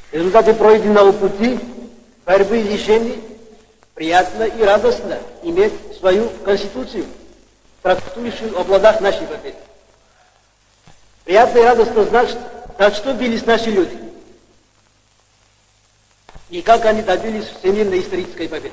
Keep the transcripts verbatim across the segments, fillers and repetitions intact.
В результате пройденного пути борьбы и решений приятно и радостно иметь свою конституцию, трактующую о плодах нашей победы. Приятно и радостно знать, за что бились наши люди и как они добились всемирной исторической победы.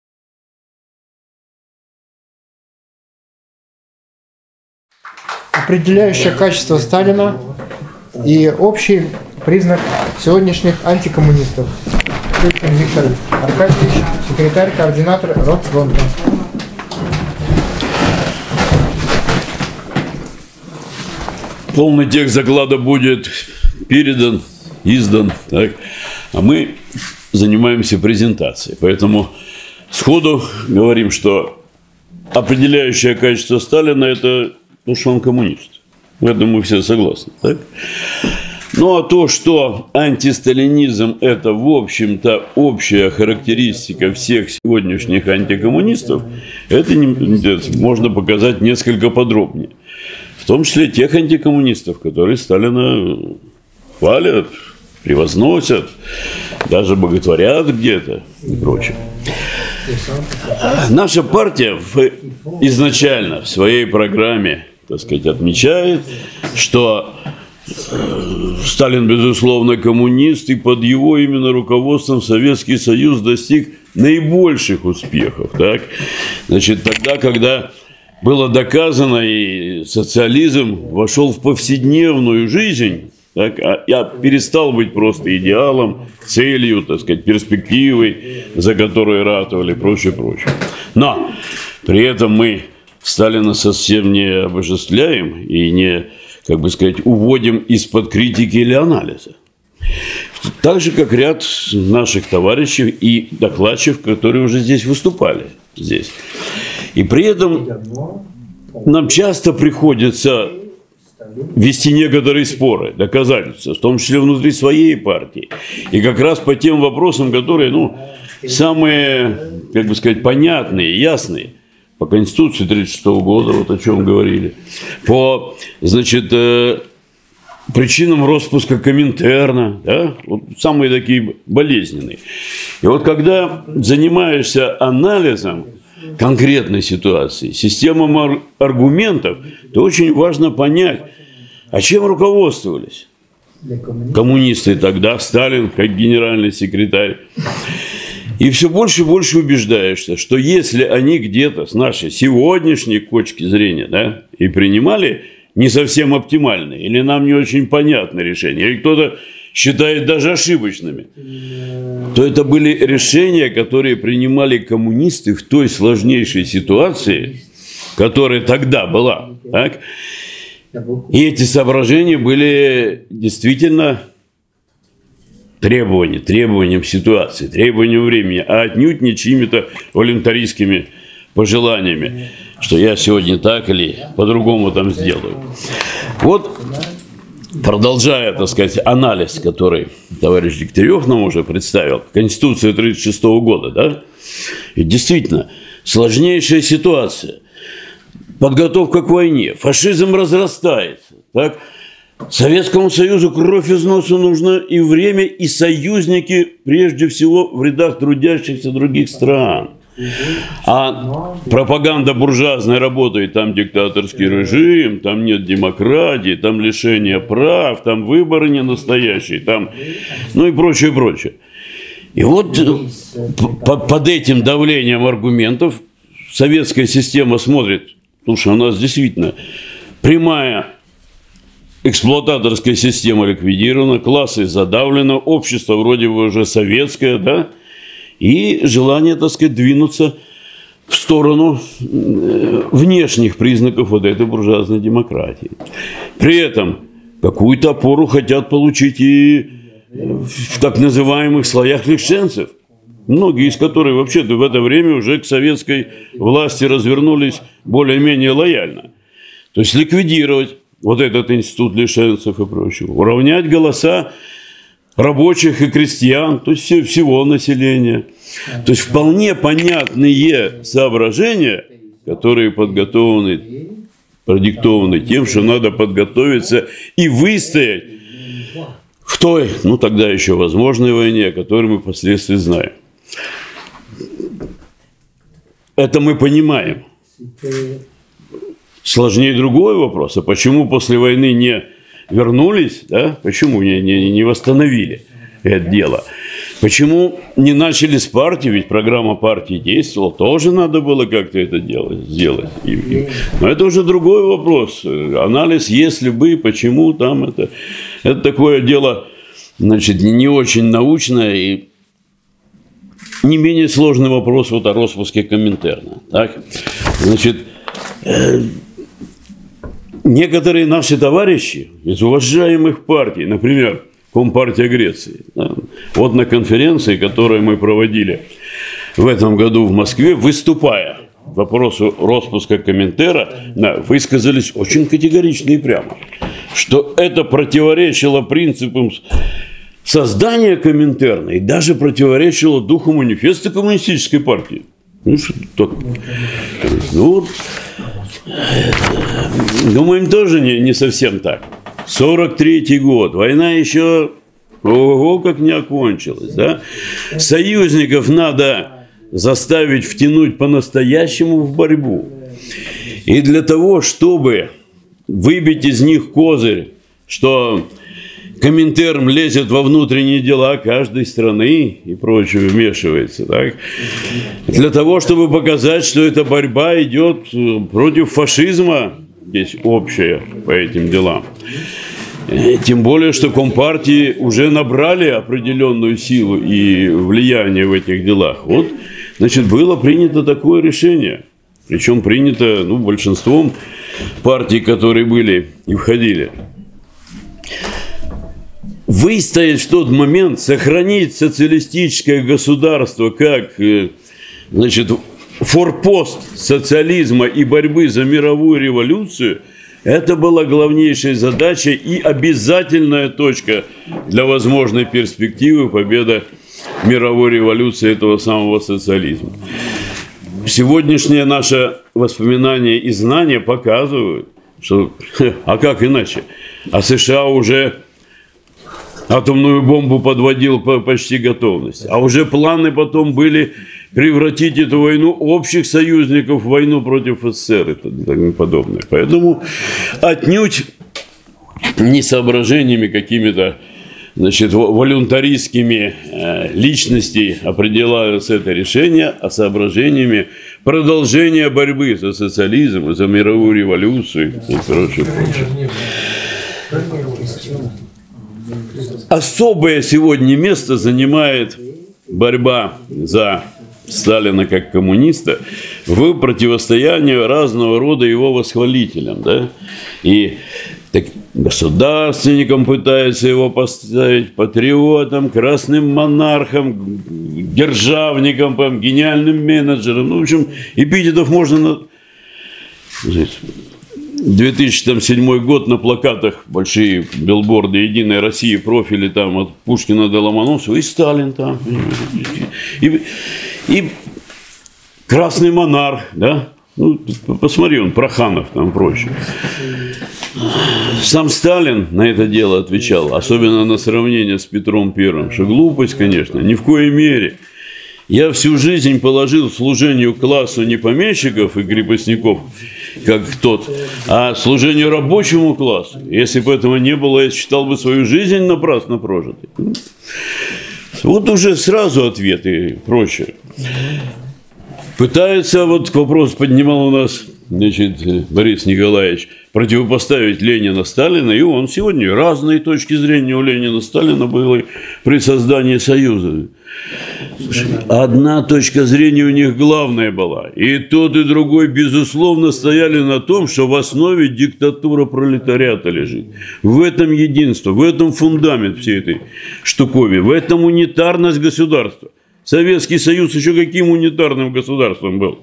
Определяющее качество Сталина и общий признак сегодняшних антикоммунистов. Виктор Аркадьевич, секретарь, координатор Росфронта. Полный текст доклада будет передан, издан, так? А мы занимаемся презентацией. Поэтому сходу говорим, что определяющее качество Сталина – это то, что он коммунист. В этом мы все согласны. Так? Ну, а то, что антисталинизм – это, в общем-то, общая характеристика всех сегодняшних антикоммунистов, это не, можно показать несколько подробнее. В том числе тех антикоммунистов, которые Сталина хвалят, превозносят, даже боготворят где-то и прочее. Наша партия в, изначально в своей программе, так сказать, отмечает, что Сталин, безусловно, коммунист, и под его именно руководством Советский Союз достиг наибольших успехов. Так? Значит, тогда, когда было доказано, и социализм вошел в повседневную жизнь, так, а я перестал быть просто идеалом, целью, так сказать, перспективой, за которую ратовали, прочее, прочее. Но при этом мы Сталина совсем не обожествляем и не, как бы сказать, уводим из-под критики или анализа. Так же, как ряд наших товарищей и докладчиков, которые уже здесь выступали. Здесь. И при этом нам часто приходится вести некоторые споры, доказательства, в том числе внутри своей партии. И как раз по тем вопросам, которые, ну, самые, как бы сказать, понятные, ясные. По Конституции тысяча девятьсот тридцать шестого года, вот о чем говорили. По, значит, э, причинам распуска Коминтерна, да? Вот самые такие болезненные. И вот когда занимаешься анализом конкретной ситуации, системой аргументов, то очень важно понять, а чем руководствовались коммунисты тогда, Сталин как генеральный секретарь. И все больше и больше убеждаешься, что если они где-то с нашей сегодняшней точки зрения, да, и принимали не совсем оптимальные, или нам не очень понятные решения, или кто-то считает даже ошибочными, то это были решения, которые принимали коммунисты в той сложнейшей ситуации, которая тогда была. Так? И эти соображения были действительно требования, требованием ситуации, требованием времени, а отнюдь не чьими-то волюнтаристскими пожеланиями, что я сегодня так или по-другому там сделаю. Вот, продолжая, так сказать, анализ, который товарищ Дегтярев нам уже представил, Конституция тысяча девятьсот тридцать шестого года, да, и действительно, сложнейшая ситуация, подготовка к войне, фашизм разрастается, так, Советскому Союзу кровь из носа нужна и время, и союзники, прежде всего, в рядах трудящихся других стран. А пропаганда буржуазная работает, там диктаторский режим, там нет демократии, там лишение прав, там выборы не настоящие, там, ну и прочее, прочее. И вот под этим давлением аргументов советская система смотрит, слушай, у нас действительно прямая эксплуататорская система ликвидирована, классы задавлено, общество вроде бы уже советское, да, и желание, так сказать, двинуться в сторону внешних признаков вот этой буржуазной демократии. При этом какую-то опору хотят получить и в так называемых слоях лишенцев, многие из которых вообще-то в это время уже к советской власти развернулись более-менее лояльно. То есть ликвидировать вот этот институт лишенцев и прочего, уравнять голоса рабочих и крестьян, то есть всего населения. То есть вполне понятные соображения, которые подготовлены, продиктованы тем, что надо подготовиться и выстоять в той, ну тогда еще возможной войне, о которой мы впоследствии знаем. Это мы понимаем. Сложнее другой вопрос. А почему после войны не вернулись, да? Почему не, не, не восстановили это дело? Почему не начали с партии? Ведь программа партии действовала. Тоже надо было как-то это делать, сделать. И, и, но это уже другой вопрос. Анализ, если бы, почему там это. Это такое дело, значит, не очень научное и не менее сложный вопрос вот о распуске Коминтерна. Так? Значит, э, некоторые наши товарищи из уважаемых партий, например, Компартия Греции, да, вот на конференции, которую мы проводили в этом году в Москве, выступая по вопросу распуска Коминтерна, да, высказались очень категорично и прямо, что это противоречило принципам создание Коминтерна и даже противоречило духу манифеста коммунистической партии. Ну, что ну, думаем, тоже не, не совсем так. сорок третий год, война еще, ого, как не окончилась. Да? Союзников надо заставить втянуть по-настоящему в борьбу. И для того, чтобы выбить из них козырь, что Коминтерн лезет во внутренние дела каждой страны и прочее, вмешивается. Так? Для того, чтобы показать, что эта борьба идет против фашизма, здесь общая по этим делам. Тем более, что компартии уже набрали определенную силу и влияние в этих делах. Вот, значит, было принято такое решение. Причем принято, ну, большинством партий, которые были и входили. Выстоять в тот момент, сохранить социалистическое государство как, значит, форпост социализма и борьбы за мировую революцию, это была главнейшая задача и обязательная точка для возможной перспективы победы мировой революции этого самого социализма. Сегодняшнее наше воспоминание и знания показывают, что, а как иначе? А США уже атомную бомбу подводил по почти готовности. А уже планы потом были превратить эту войну общих союзников в войну против СССР и тому подобное. Поэтому отнюдь не соображениями какими-то, значит, волюнтаристскими личностей определяется это решение, а соображениями продолжения борьбы за социализм, за мировую революцию и прочее, прочее. Особое сегодня место занимает борьба за Сталина как коммуниста в противостоянии разного рода его восхвалителям. Да? И так, государственникам пытаются его поставить, патриотом, красным монархом, державником, гениальным менеджером. Ну, в общем, эпитетов можно... две тысячи седьмой год, на плакатах большие билборды «Единой России», профили там от Пушкина до Ломоносова, и Сталин там, и, и красный монарх, да, ну, посмотри, он, Проханов там прочее. Сам Сталин на это дело отвечал, особенно на сравнение с Петром Первым, что глупость, конечно, ни в коей мере. Я всю жизнь положил служению классу не помещиков и крепостников, как тот, а служению рабочему классу. Если бы этого не было, я считал бы свою жизнь напрасно прожитой. Вот уже сразу ответы и прочее. Пытаются, вот вопрос поднимал у нас, значит, Борис Николаевич, противопоставить Ленина Сталина, и он сегодня разные точки зрения у Ленина Сталина были при создании Союза. Одна точка зрения у них главная была. И тот, и другой, безусловно, стояли на том, что в основе диктатура пролетариата лежит. В этом единство, в этом фундамент всей этой штуковины, в этом унитарность государства. Советский Союз еще каким унитарным государством был?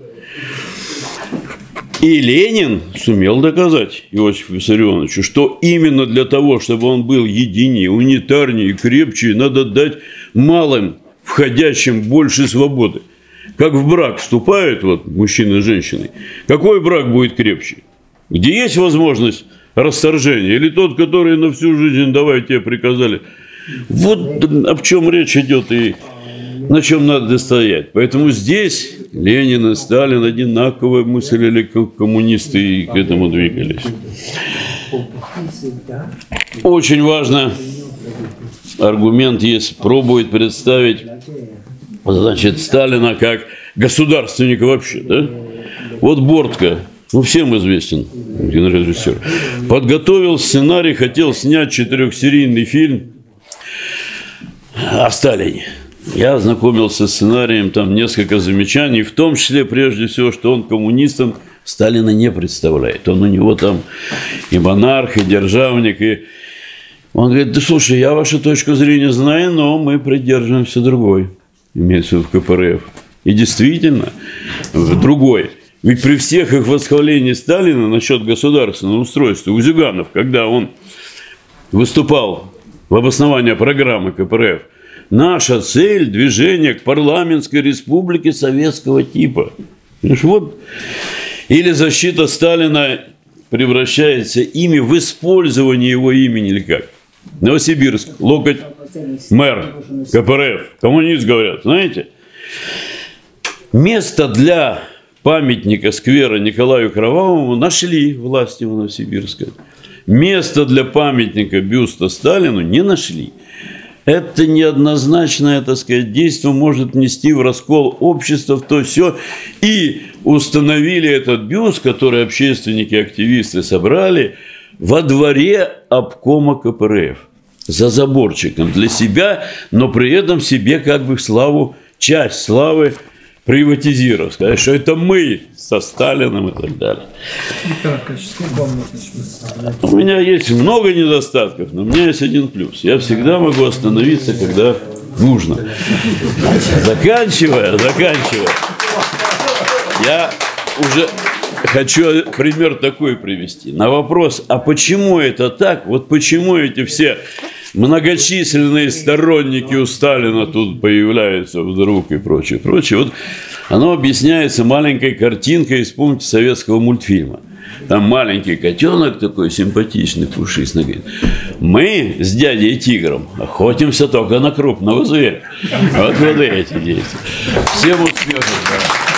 И Ленин сумел доказать Иосифу Виссарионовичу, что именно для того, чтобы он был единее, унитарнее и крепче, надо дать малым входящим больше свободы. Как в брак вступают вот, мужчина с женщиной, какой брак будет крепче? Где есть возможность расторжения? Или тот, который на всю жизнь, давай тебе приказали, Вот об чем речь идет и на чем надо стоять. Поэтому здесь Ленин и Сталин одинаково мыслили, как коммунисты, и к этому двигались. Очень важно, аргумент есть, пробует представить, значит, Сталина как государственника вообще, да? Вот Бортко, ну, всем известен кинорежиссер, подготовил сценарий, хотел снять четырехсерийный фильм о Сталине. Я ознакомился с сценарием, там несколько замечаний, в том числе, прежде всего, что он коммунистом Сталина не представляет. Он у него там и монарх, и державник, и... Он говорит: да слушай, я вашу точку зрения знаю, но мы придерживаемся другой, имеется в виду в ка пэ эр эф. И действительно, другой. Ведь при всех их восхвалении Сталина насчет государственного устройства, у Зюганов, когда он выступал в обосновании программы ка пэ эр эф, наша цель – движение к парламентской республике советского типа. Вот. Или защита Сталина превращается ими в использование его имени, или как? Новосибирск, Локоть, мэр, ка пэ эр эф, коммунист, говорят, знаете? Место для памятника сквера Николаю Кровавому нашли власти в Новосибирске. Место для памятника бюста Сталину не нашли. Это неоднозначное, так сказать, действие может внести в раскол общества, в то все. И установили этот бюст, который общественники, активисты собрали, во дворе обкома ка пэ эр эф. За заборчиком для себя, но при этом себе как бы славу, часть славы приватизировать. Сказать, что это мы со Сталиным и так далее. У меня есть много недостатков, но у меня есть один плюс. Я всегда могу остановиться, когда нужно. Заканчивая, заканчивая. Я уже хочу пример такой привести. На вопрос, а почему это так? Вот почему эти все многочисленные сторонники у Сталина тут появляются вдруг и прочее, прочее. Вот оно объясняется маленькой картинкой из, помните, советского мультфильма. Там маленький котенок такой симпатичный, пушистый, говорит: мы с дядей Тигром охотимся только на крупного зверя. Вот вот эти действия. Всем успехов.